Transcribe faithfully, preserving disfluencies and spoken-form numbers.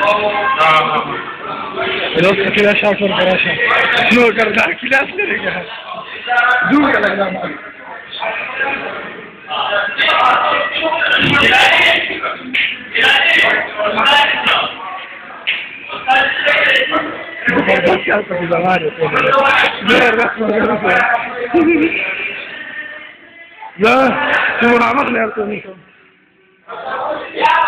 दोस्त अकेला शॉट और करा शॉट स्लो कर दा क्लास करेगा दूर का लगना मार जबरदस्त क्या तो जमा रहे थे जबरदस्त لا تمر عمق لي أرتونيكم